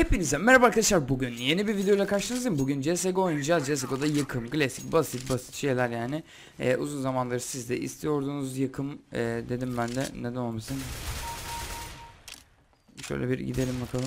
Hepinize merhaba arkadaşlar, bugün yeni bir videoyla karşınızdayım. Bugün CSGO oynayacağız. CSGO'da yıkım, klasik, basit şeyler yani. Uzun zamandır siz de istiyordunuz yıkım, dedim ben de neden olmasın. Şöyle bir gidelim bakalım.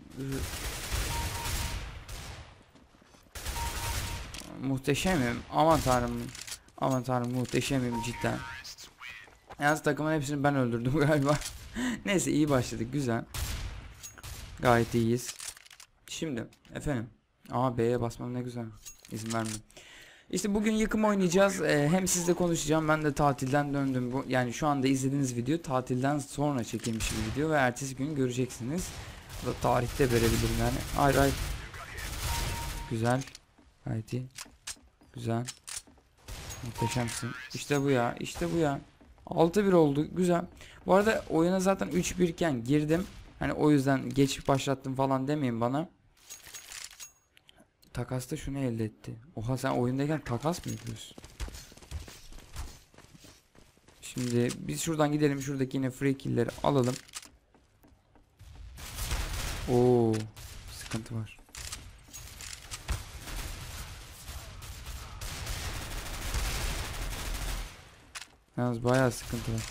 Muhteşemim, aman tanrım. Aman tanrım, muhteşemim cidden. Yalnız takımın hepsini ben öldürdüm galiba. Neyse, iyi başladık, güzel. Gayet iyiyiz. Şimdi efendim, B'ye basmam ne güzel. İzin vermedim. İşte bugün yıkım oynayacağız. Hem sizle konuşacağım. Ben de tatilden döndüm. Yani şu anda izlediğiniz video tatilden sonra çekilmiş bir video ve ertesi gün göreceksiniz. Bu da tarihte verebilirim yani. Hayır hayır. Güzel. Gayet iyi. Güzel. Muhteşemsin. İşte bu ya. İşte bu ya. 6-1 oldu. Güzel. Bu arada oyuna zaten 3-1 iken girdim. Hani o yüzden geç başlattım falan demeyin bana. Takasta şunu elde etti. Oha, sen oyundayken takas mı yapıyorsun? Şimdi biz şuradan gidelim. Şuradaki yine free kill'leri alalım. Oo, sıkıntı var. Yalnız bayağı sıkıntı var.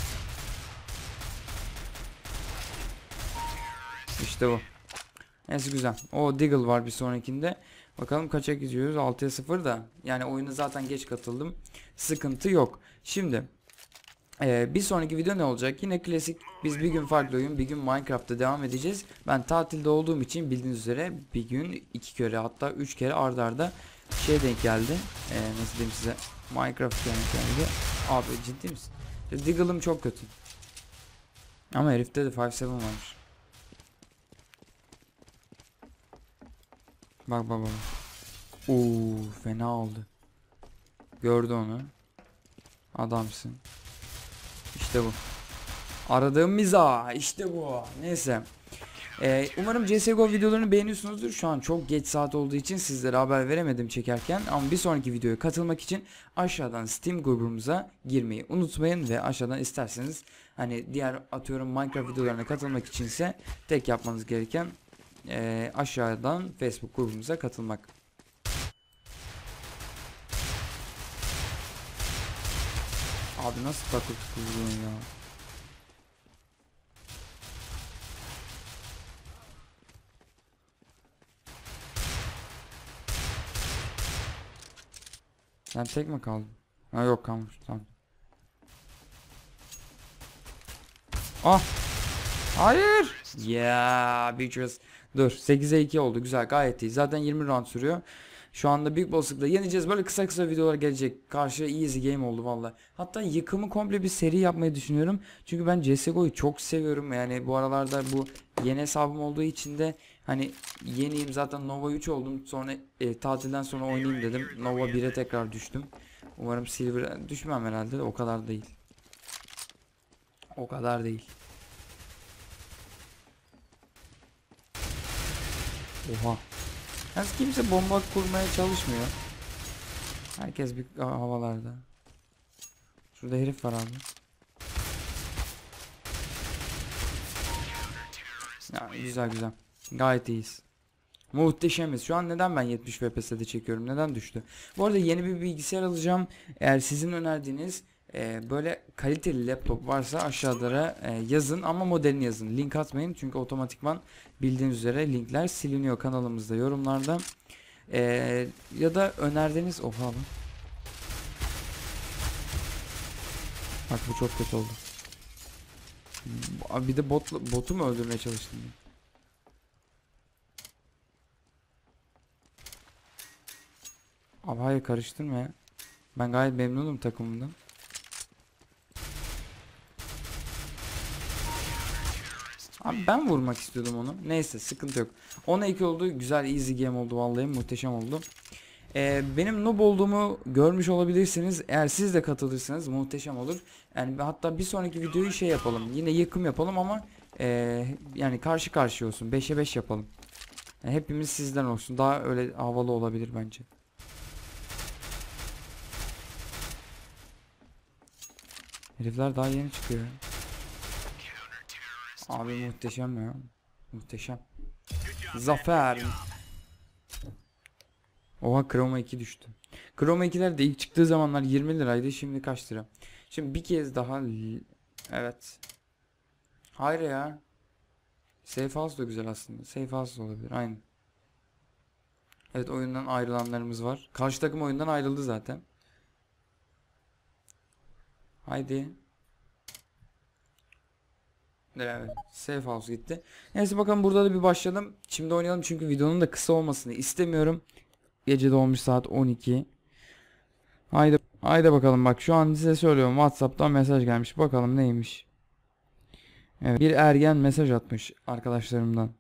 İşte bu. Neyse, güzel. O Deagle var bir sonrakinde. Bakalım kaça gidiyoruz? 6'ya 0 da. Yani oyuna zaten geç katıldım. Sıkıntı yok. Şimdi bir sonraki video ne olacak? Yine klasik, biz bir gün farklı oyun, bir gün Minecraft'ta devam edeceğiz. Ben tatilde olduğum için bildiğiniz üzere bir gün 2 kere, hatta 3 kere arda arda şey denk geldi. Nasıl diyeyim size? Minecraft denk geldi. Abi ciddi misin? Deagle'ım çok kötü. Ama herifte de 5-7 varmış. Bak bak bak. Oo, fena oldu. Gördü onu. Adamsın. İşte bu. Aradığım mizah. İşte bu. Neyse. Umarım CSGO videolarını beğeniyorsunuzdur. Şu an çok geç saat olduğu için sizlere haber veremedim çekerken. Ama bir sonraki videoya katılmak için aşağıdan Steam grubumuza girmeyi unutmayın. Ve aşağıdan isterseniz, hani diğer atıyorum Minecraft videolarına katılmak içinse tek yapmanız gereken aşağıdan Facebook grubumuza katılmak. Abi nasıl takıl tutuyorsun ya? Sen tek mi kaldın? Ha, yok, kalmış, tamam. Ah! Hayır! Ya bitches. Dur, 8'e 2 oldu, güzel, gayet iyi. Zaten 20 round sürüyor. Şu anda büyük olasılıkla yeneceğiz. Böyle kısa kısa videolar gelecek. Karşı easy game oldu valla. Hatta yıkımı komple bir seri yapmayı düşünüyorum. Çünkü ben CSGO'yu çok seviyorum. Yani bu aralarda bu yeni hesabım olduğu için de hani yeniyim, zaten Nova 3 oldum. Sonra tatilden sonra oynayayım dedim. Nova 1'e tekrar düştüm. Umarım Silver'e düşmem herhalde. O kadar değil. O kadar değil. Oha. Yalnız kimse bomba kurmaya çalışmıyor. Herkes bir havalarda. Şurada herif var abi. Ya, güzel güzel. Gayet iyiyiz. Muhteşemiz. Şu an neden ben 70 FPS'de çekiyorum? Neden düştü? Bu arada yeni bir bilgisayar alacağım. Eğer sizin önerdiğiniz böyle kaliteli laptop varsa aşağılara yazın, ama modelini yazın. Link atmayın çünkü otomatikman bildiğiniz üzere linkler siliniyor kanalımızda, yorumlarda. Ya da önerdiğiniz oha. Bak, bu çok kötü oldu. Bir de botu mu öldürmeye çalıştım? Abi hayır, karıştırma ya. Ben gayet memnunum takımımdan. Abi ben vurmak istiyordum onu. Neyse, sıkıntı yok. 10'a 2 oldu. Güzel, easy game oldu vallahi, muhteşem oldu. Benim noob olduğumu görmüş olabilirsiniz. Eğer siz de katılırsanız muhteşem olur. Yani hatta bir sonraki videoyu şey yapalım. Yine yıkım yapalım ama yani karşı karşıya olsun. 5'e 5 yapalım. Yani hepimiz sizden olsun. Daha öyle havalı olabilir bence. Herifler daha yeni çıkıyor. Abi muhteşem ya. Muhteşem. Zafer. Oha, Chroma 2 düştü. Chroma 2'ler de ilk çıktığı zamanlar 20 liraydı. Şimdi kaç lira? Şimdi bir kez daha evet. Hayır ya. Safe House da güzel aslında. Safe House da olabilir. Aynen. Evet, oyundan ayrılanlarımız var. Karşı takım oyundan ayrıldı zaten. Haydi. Evet. Safe House gitti. Neyse bakalım, burada da bir başladım. Şimdi oynayalım çünkü videonun da kısa olmasını istemiyorum. Gece dolmuş saat 12. Haydi. Haydi bakalım, bak şu an size söylüyorum. WhatsApp'tan mesaj gelmiş. Bakalım neymiş. Evet. Bir ergen mesaj atmış arkadaşlarımdan.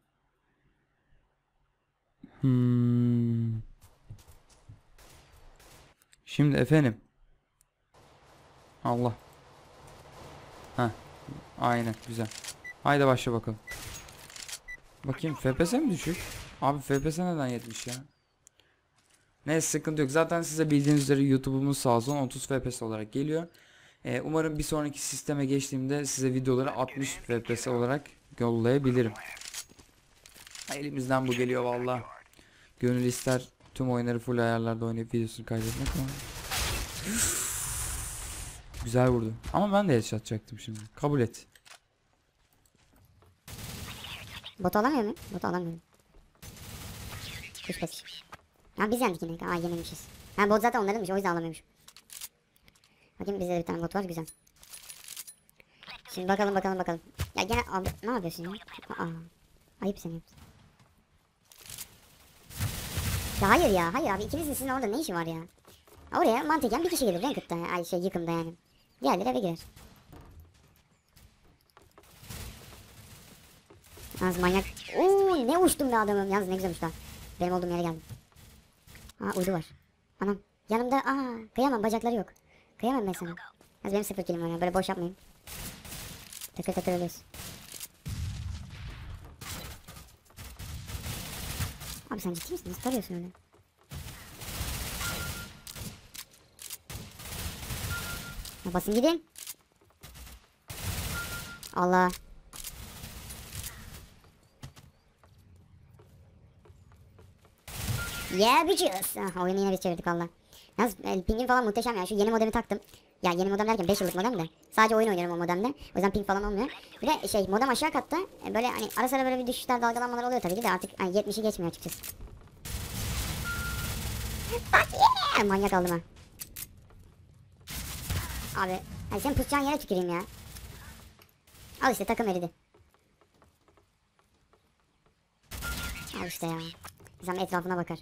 Şimdi efendim. Allah. Ha, aynen güzel. Haydi başla bakalım. Bakayım, FPS mi düşük? Abi FPS neden 70 ya? Neyse, sıkıntı yok. Zaten size bildiğiniz üzere YouTube'umuz sağ olsun 30 FPS olarak geliyor. Umarım bir sonraki sisteme geçtiğimde size videoları 60 FPS olarak yollayabilirim. Elimizden bu geliyor valla. Gönül ister tüm oyunları full ayarlarda oynayıp videosunu kaydetmek ama. Güzel vurdu. Ama ben de headshot çaktım şimdi. Kabul et. Botu alamıyor mu? Botu alamıyorum. Kuş batış. Ha biz yendik yine. Aa yememişiz. Ha bot zaten onlarınmış, o yüzden alamıyormuş. Bakayım bizde de bir tane bot var, güzel. Şimdi bakalım. Ya gene abi ne yapıyorsun ya? Aa, ayıp senin. Ya hayır abi, ikinizin sizin orada ne işi var ya? Oraya mantıken bir kişi gelir Ranked'da, ay şey yıkımda yani. Diğerleri eve girer. Yalnız manyak. Oo ne uçtum be adamım. Yalnız ne güzel uçtu. Benim olduğum yere geldim. Aa uydu var. Anam yanımda, kıyamam, bacakları yok. Kıyamam ben sana. Yalnız benim 0 kilim var ya, böyle boş yapmayın. Takır takır ölüyoruz. Abi sen ciddi misin? Nasıl tarıyorsun öyle? Ya basın gidin. Allah. Yeah bitches. Oyunu yine biz çevirdik valla. Yalnız pingim falan muhteşem ya. Şu yeni modemi taktım. Ya yeni modem derken 5 yıllık modem de. Sadece oyun oynuyorum o modemde. O yüzden ping falan olmuyor. Bir de şey, modem aşağı katta. Böyle hani ara sıra böyle bir düşüşler, dalgalanmalar oluyor tabii ki de, artık hani 70'i geçmiyor açıkçası. Manyak aldım ha. Abi hani sen pusacağın yere tüküreyim ya. Al işte, takım eridi. Al işte ya. İnsan etrafına bakar.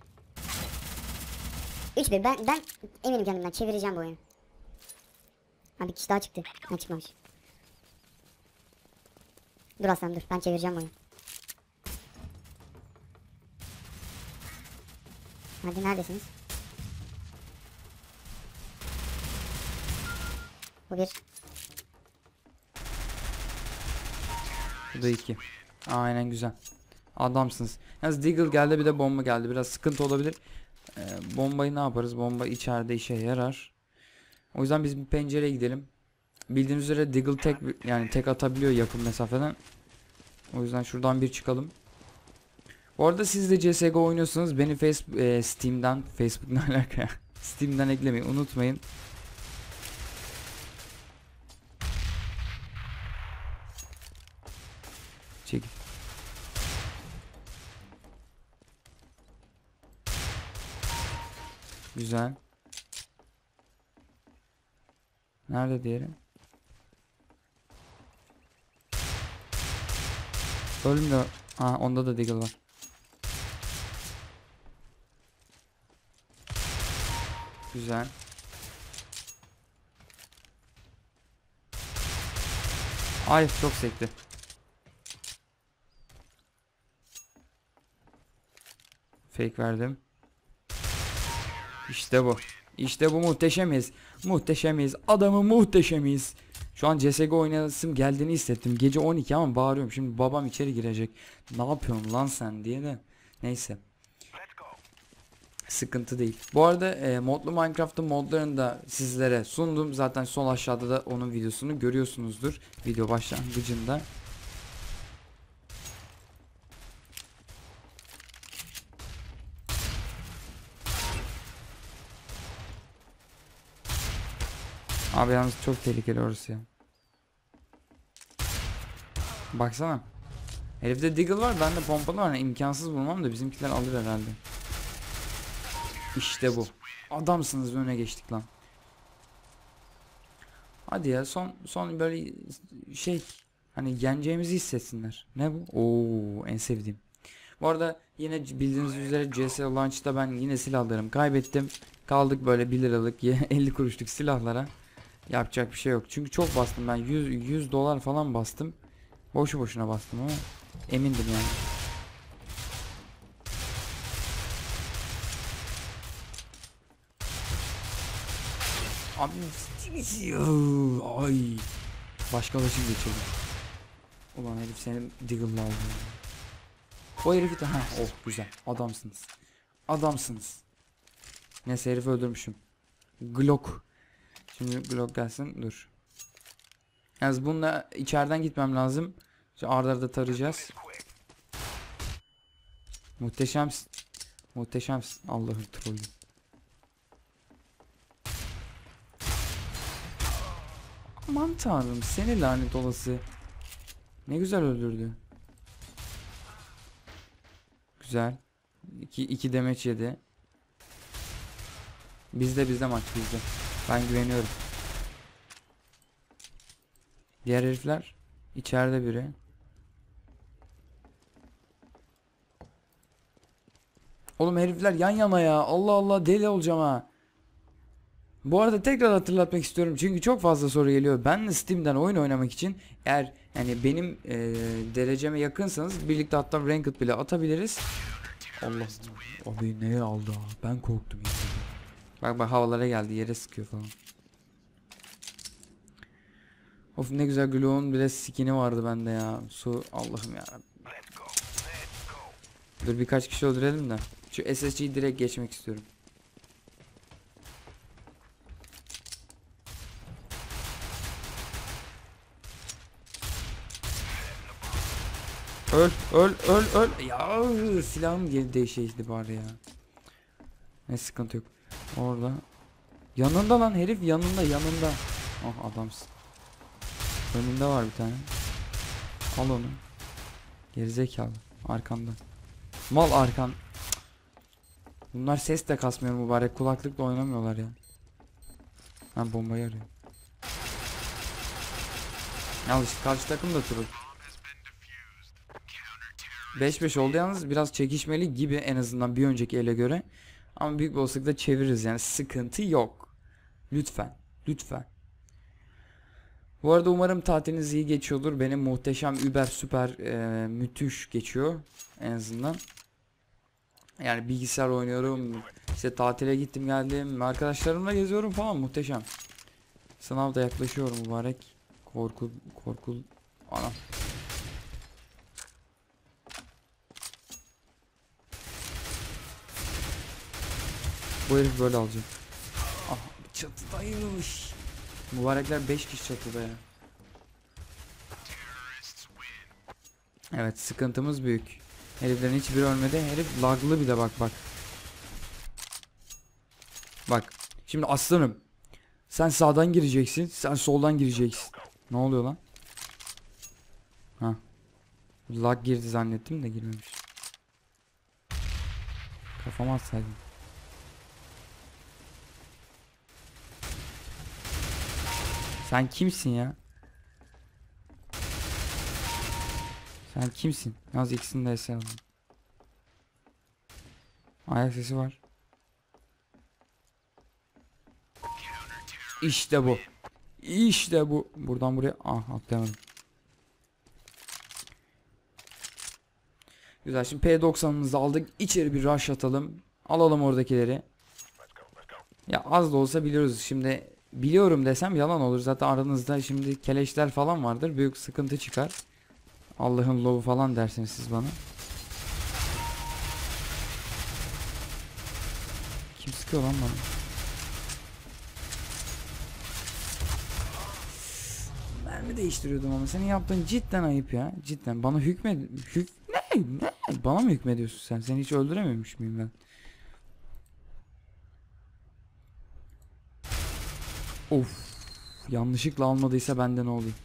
3-1, ben eminim kendimden, çevireceğim bu oyunu. Ha bir kişi daha çıktı. Ha çıkmamış. Dur aslanım dur, ben çevireceğim bu oyunu. Hadi neredesiniz? Bu bir. Bu da 2. Aynen güzel. Adamsınız. Yalnız Deagle geldi, bir de bomba geldi. Biraz sıkıntı olabilir. Bombayı ne yaparız? Bomba içeride işe yarar. O yüzden biz bir pencereye gidelim. Bildiğiniz üzere Deagle tek, yani tek atabiliyor yakın mesafeden. O yüzden şuradan bir çıkalım. Bu arada siz de CSGO oynuyorsanız beni Steam'den, Facebook ne alaka ya? Steam'den eklemeyi unutmayın. Çekil. Güzel. Nerede diğeri? Ölmüyor. Onda da Deagle var. Güzel. Ay çok sekti. Fake verdim. İşte bu. İşte bu, muhteşemiz. Muhteşemiz. Adamı muhteşemiz. Şu an CSGO oynasım geldiğini hissettim. Gece 12 ama bağırıyorum. Şimdi babam içeri girecek. Ne yapıyorsun lan sen diye de. Neyse. Sıkıntı değil. Bu arada modlu Minecraft'ın modlarını da sizlere sundum. Zaten sol aşağıda da onun videosunu görüyorsunuzdur. Video başlangıcında. Abi yalnız çok tehlikeli orası ya. Baksana. Herifte Deagle var, bende pompalı var. Yani imkansız bulmam da bizimkiler alır herhalde. İşte bu. Adamsınız, öne geçtik lan. Hadi ya, son böyle şey, hani yeneceğimizi hissetsinler. Ne bu? Oo, en sevdiğim. Bu arada yine bildiğiniz üzere CS Launch'ta ben yine silahlarımı kaybettim. Kaldık böyle 1 liralık 50 kuruşluk silahlara. Yapacak bir şey yok. Çünkü çok bastım ben. 100 dolar falan bastım. Boşu boşuna bastım ama emindim yani. Abi ay, başkalaşım geçirdim. Ulan herif senin Deagle'la aldı. O herifi de oh güzel, adamsınız. Adamsınız. Neyse, herifi öldürmüşüm. Glock. Şimdi Glock gelsin, dur. Yalnız bununla içeriden gitmem lazım. Şimdi arda arda tarayacağız. Muhteşemsin. Muhteşemsin. Allah'ım trollü. Aman tanrım, seni lanet olası. Ne güzel öldürdü. Güzel. 2 demeç yedi. Bizde maç bizde. Ben güveniyorum. Diğer herifler içeride biri. Oğlum herifler yan yana ya. Allah Allah, deli olacağım ha. Bu arada tekrar hatırlatmak istiyorum çünkü çok fazla soru geliyor. Ben de Steam'den oyun oynamak için, eğer yani benim dereceme yakınsanız birlikte hatta ranked bile atabiliriz. Allah, abi neye aldı ha? Ben korktum ya. Bak havalara geldi, yere sıkıyor falan. Of, ne güzel Glow'un bile skin'i vardı bende ya. Su, Allah'ım ya. Dur birkaç kişi öldürelim de. Şu SSG'yi direkt geçmek istiyorum. Öl. Ya silahım geri değişti bari ya. Ne sıkıntı yok. Orada. Yanında lan herif, yanında. Oh, adamsın. Önünde var bir tane. Al onu. Gerizekalı. Arkanda. Mal arkan. Bunlar ses de kasmıyor mübarek. Kulaklıkla oynamıyorlar ya. Ben bombayı arıyorum. Yalnız karşı takım da troll. 5-5 oldu yalnız, biraz çekişmeli gibi en azından bir önceki ele göre. Ama büyük bir olasılıkla çeviririz yani, sıkıntı yok. Lütfen. Bu arada umarım tatiliniz iyi geçiyordur. Benim muhteşem, über, süper, müthiş geçiyor en azından. Yani bilgisayar oynuyorum, işte tatile gittim geldim, arkadaşlarımla geziyorum falan, muhteşem. Sınav da yaklaşıyor mübarek. Korkul. Anam. Bu herif böyle alacak. Ah, çatıdaymış. Mübarekler 5 kişi çatıda ya. Evet, sıkıntımız büyük. Heriflerin hiçbiri ölmedi. Herif laglı bir de, bak. Bak. Şimdi aslanım. Sen sağdan gireceksin. Sen soldan gireceksin. Ne oluyor lan? Ha. Lag girdi zannettim de girmemiş. Kafama atsaydım. Sen kimsin ya? Sen kimsin? Yalnız ikisini de aldım. Ayak sesi var. İşte bu. Buradan buraya. Ah, atlayamadım. Güzel, şimdi P90'ımızı aldık. İçeri bir rush atalım. Alalım oradakileri. Ya az da olsa biliyoruz. Şimdi biliyorum desem yalan olur. Zaten aranızda şimdi keleşler falan vardır. Büyük sıkıntı çıkar. Allah'ın lovu falan dersiniz siz bana. Kim sıkıyor lan bana? Mermi değiştiriyordum ama senin yaptığın cidden ayıp ya. Cidden bana ne? Bana mı hükmediyorsun sen? Seni hiç öldürememiş miyim ben? Of. Yanlışlıkla almadıysa bende ne oluyor?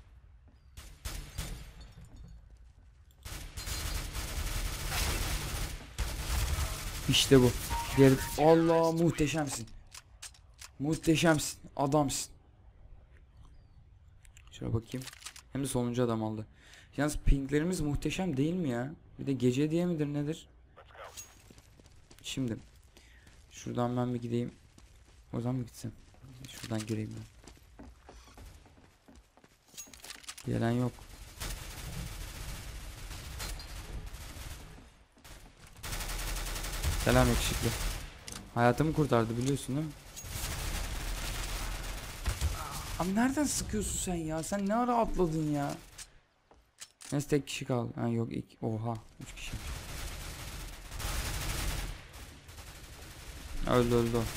İşte bu. Diğer... Allah, muhteşemsin. Muhteşemsin. Adamsın. Şöyle bakayım. Hem de sonuncu adam aldı. Yalnız pinklerimiz muhteşem değil mi ya? Bir de gece diye midir nedir? Şimdi. Şuradan ben bir gideyim. O zaman mı gitsem? Şuradan gireyim ben. Gelen yok. Selam yakışıklı. Hayatımı kurtardı biliyorsun değil mi? Abi nereden sıkıyorsun sen ya? Sen ne ara atladın ya? Neyse tek kişi kaldı. Ha yok ilk. Oha 3 kişi. Öldü o.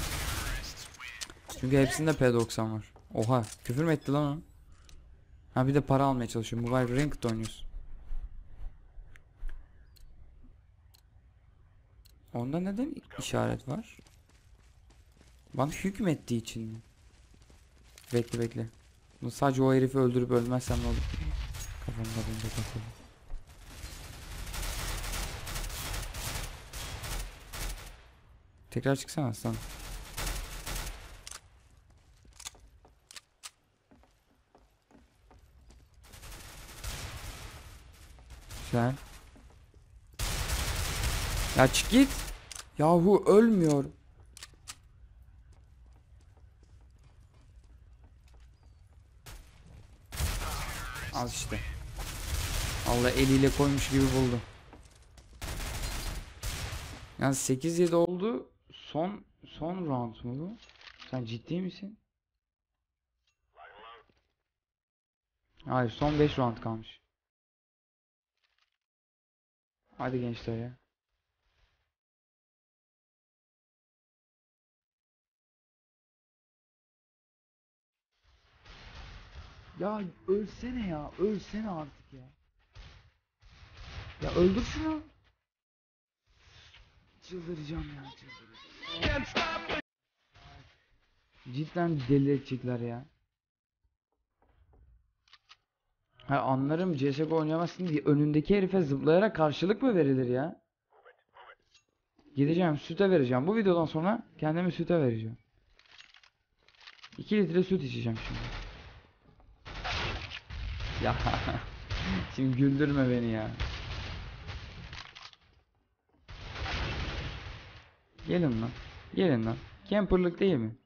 Çünkü hepsinde P90 var. Oha küfür mü etti lan o? Ha bir de para almaya çalışıyor. Mobile Ranked oynuyorsun. Onda neden işaret var? Bana hükmettiği için mi? Bekle. Bunu sadece o herifi öldürüp ölmezsem ne olur? Kafamda bunda takıldı. Tekrar çıksana aslan. Güzel. Ya çık git. Yahu ölmüyor. Al işte. Allah eliyle koymuş gibi buldu. Yani 8-7 oldu. Son round mu bu? Sen ciddi misin? Hayır, son 5 round kalmış. Hadi gençler ya. Ya ölsene ya. Ölsene artık ya. Ya öldür şunu. Çıldıracağım ya. Cidden deli edecekler ya. Ha anlarım, CSGO oynayamazsın diye önündeki herife zıplayarak karşılık mı verilir ya? Gideceğim süte vereceğim. Bu videodan sonra kendimi süte vereceğim. 2 litre süt içeceğim şimdi. Ya şimdi güldürme beni ya. Gelin lan. Gelin lan. Camperlık değil mi?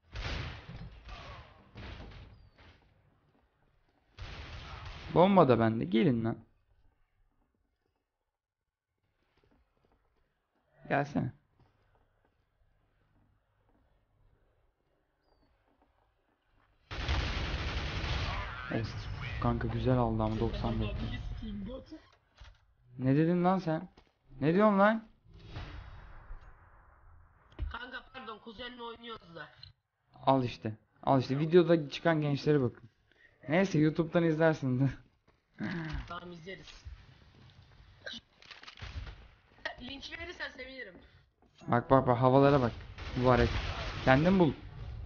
Bomba da bende. Gelin lan. Gelsene. Of. Kanka güzel aldı ama 95. Ne dedin lan sen? Ne diyorsun lan? Kanka pardon kuzenle oynuyoruz da. Al işte. Al işte videoda çıkan gençlere bakın. Neyse YouTube'dan izlersin de. Tamam izleriz. Linç verirsen sevinirim. Bak havalara bak. Mübarek. Kendin bul.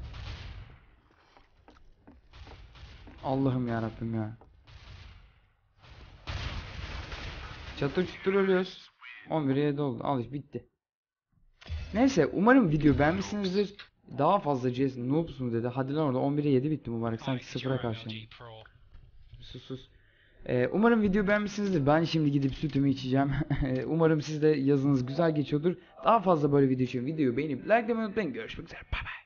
Allah'ım ya Rabbim ya. Çatır çutur ölüyoruz. 11'e 7 oldu. Al işte bitti. Neyse umarım video beğenmişsinizdir. Daha fazla CS noobsun dedi. Hadi lan orada 11'e 7 bitti mübarek. Sanki 0'a karşı. Sus. Umarım video beğenmişsinizdir. Ben şimdi gidip sütümü içeceğim. Umarım siz de yazınız güzel geçiyordur. Daha fazla böyle video için videoyu beğenip like demeyi unutmayın. Görüşmek üzere. Bye bye.